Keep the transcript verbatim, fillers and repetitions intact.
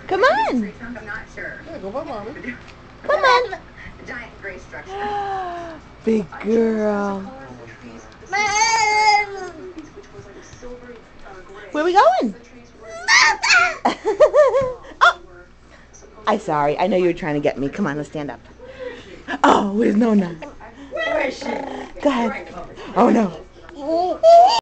Come on. I'm not sure. Yeah, go by mommy. Come on. Giant gray structure. Big girl. Where are we going? Oh. I'm sorry. I know you were trying to get me. Come on, let's stand up. Oh, where's Nona? Where is she? Go ahead. Oh, no.